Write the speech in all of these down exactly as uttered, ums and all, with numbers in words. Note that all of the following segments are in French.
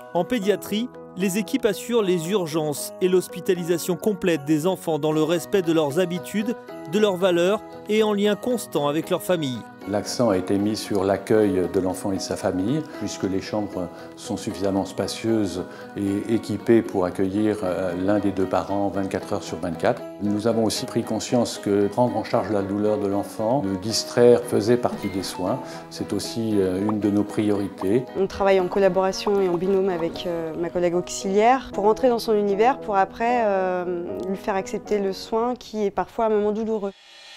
En pédiatrie, les équipes assurent les urgences et l'hospitalisation complète des enfants dans le respect de leurs habitudes, de leurs valeurs et en lien constant avec leur famille. L'accent a été mis sur l'accueil de l'enfant et de sa famille, puisque les chambres sont suffisamment spacieuses et équipées pour accueillir l'un des deux parents vingt-quatre heures sur vingt-quatre. Nous avons aussi pris conscience que prendre en charge la douleur de l'enfant, le distraire faisait partie des soins. C'est aussi une de nos priorités. On travaille en collaboration et en binôme avec ma collègue auxiliaire pour entrer dans son univers, pour après euh, lui faire accepter le soin qui est parfois un moment douloureux.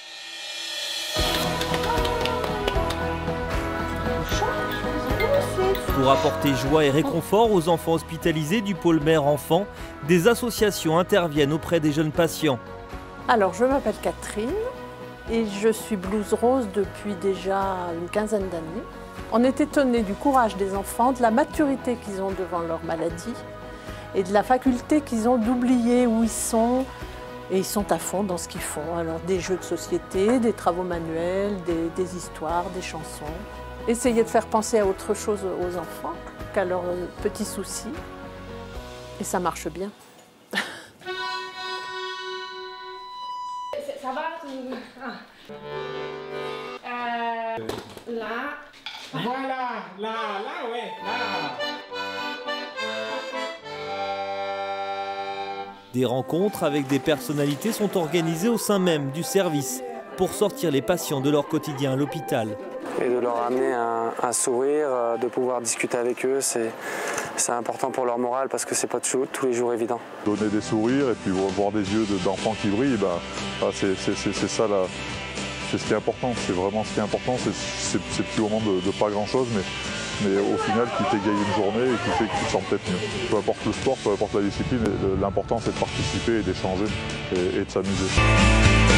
Pour apporter joie et réconfort aux enfants hospitalisés du pôle mère-enfant, des associations interviennent auprès des jeunes patients. Alors, je m'appelle Catherine et je suis blouse rose depuis déjà une quinzaine d'années. On est étonné du courage des enfants, de la maturité qu'ils ont devant leur maladie et de la faculté qu'ils ont d'oublier où ils sont. Et ils sont à fond dans ce qu'ils font. Alors, des jeux de société, des travaux manuels, des, des histoires, des chansons. Essayer de faire penser à autre chose aux enfants qu'à leurs petits soucis. Et ça marche bien. Ça va? euh, Là. Voilà, là, là, ouais, là. Des rencontres avec des personnalités sont organisées au sein même du service pour sortir les patients de leur quotidien à l'hôpital. Et de leur amener un, un sourire, de pouvoir discuter avec eux, c'est important pour leur morale parce que c'est pas tous les jours évident. Donner des sourires et puis voir des yeux d'enfants qui brillent, ben, c'est ça là, c'est ce qui est important. C'est vraiment ce qui est important, c'est ces petits moments de, de pas grand chose, mais, mais au final qui t'égaye une journée et qui fait que tu te sens peut-être mieux. Peu importe le sport, peu importe la discipline, l'important c'est de participer et d'échanger et, et de s'amuser.